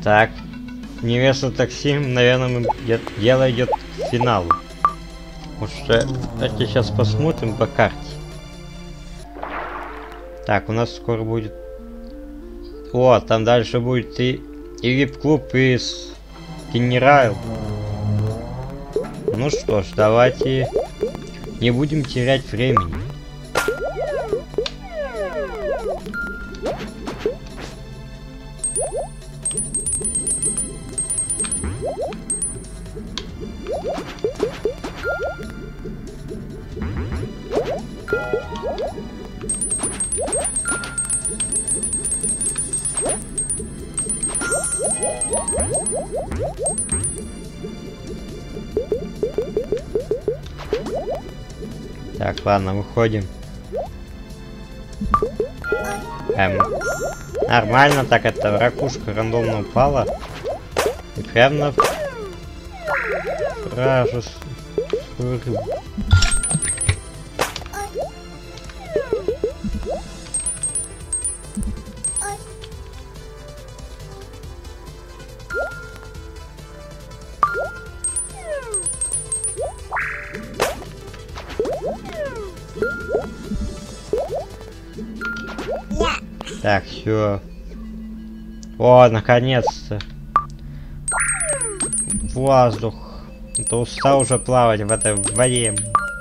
Так, невеста такси, наверное, дело идет к финалу. Потому что давайте сейчас посмотрим по карте. Так, у нас скоро будет... О, там дальше будет и вип-клуб, и генерал. Ну что ж, давайте не будем терять времени. Так, ладно, выходим. Нормально, так это ракушка рандомно упала. И прям на вражескую рыбу. Так, все. О, наконец-то. Воздух. Это устал уже плавать в этой воде.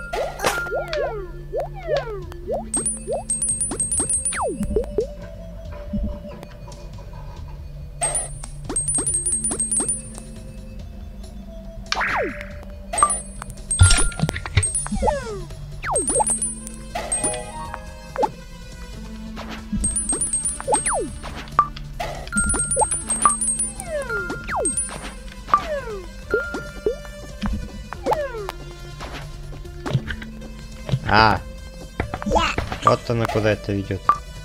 А, вот она куда это ведет.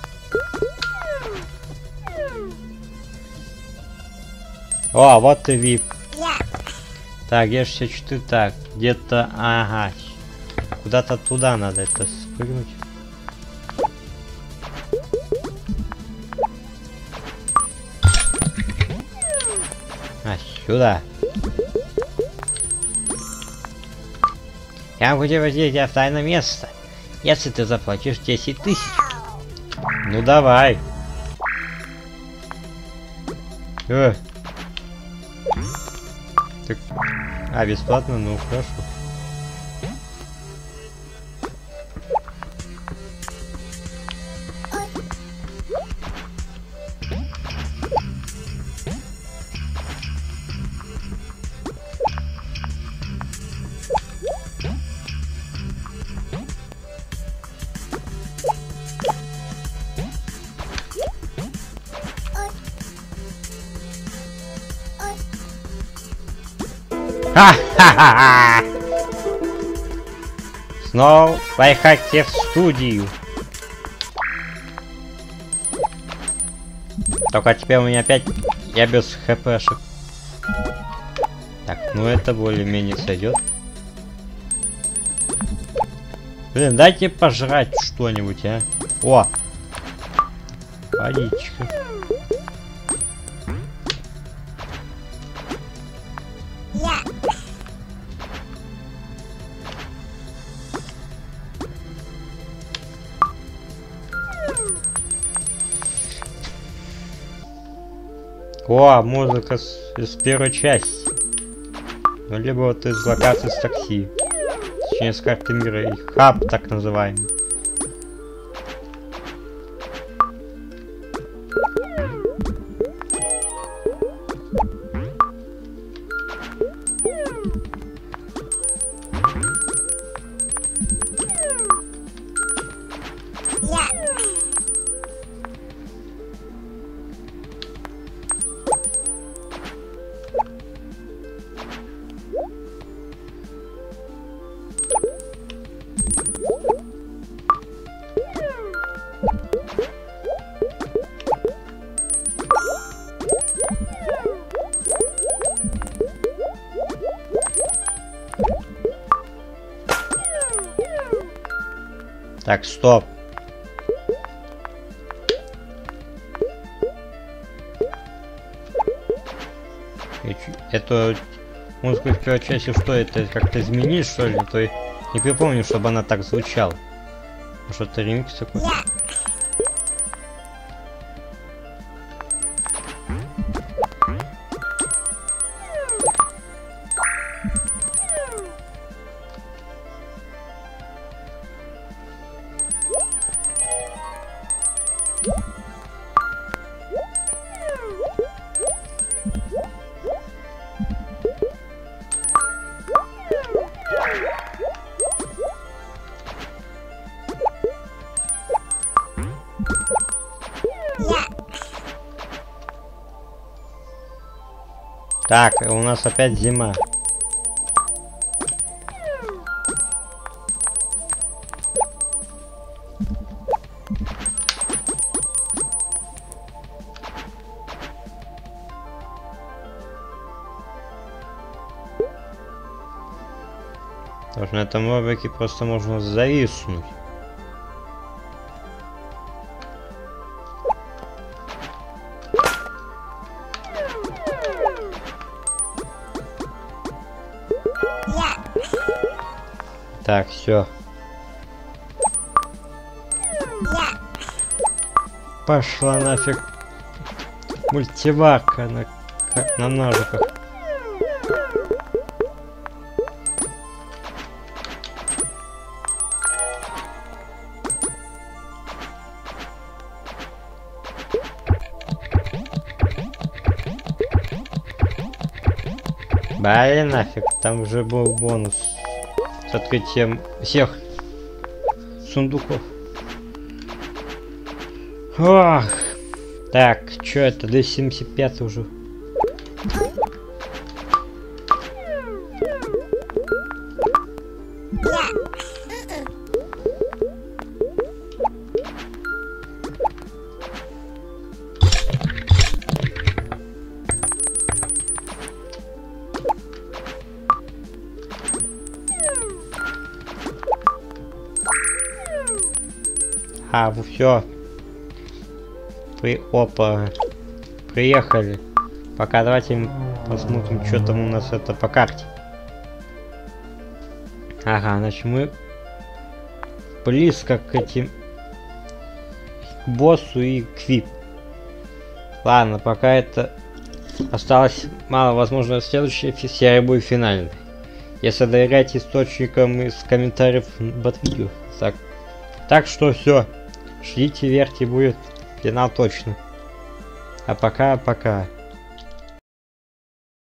О, вот и вип. Так, я 64, так, где-то, ага, куда-то туда надо это спрыгнуть. А, сюда. Я могу возить тебя в тайное место, если ты заплатишь 10 000. Ну давай. Так... А, бесплатно? Ну хорошо. Ха-ха-ха! Снова поехайте в студию. Только теперь у меня опять... Я без хпшек. Так, ну это более-менее сойдет. Блин, дайте пожрать что-нибудь, а. О! Водичка. О, музыка из первой части. Ну, либо вот из локации с такси. Точнее, с карты мира. И хаб, так называемый. Так, стоп. Эту музыку в первой части что это? Как-то изменили, что ли? То не припомню, чтобы она так звучала. Может, это ремикс такой? Так, у нас опять зима. Тоже на этом робоке просто можно зависнуть. Так, все. Пошла нафиг мультиварка на ножиках. Блин, нафиг, там уже был бонус с открытием всех сундуков. Ох. Так, что это? 275 уже. А, все. Опа. Приехали. Пока давайте посмотрим, что там у нас это по карте. Ага, значит мы близко к этим, к боссу и к VIP. Ладно, пока это осталось мало, возможно, следующая серия будет финальной. Если доверять источникам из комментариев под видео. Так что все. Ждите, верьте, будет финал точно. А пока.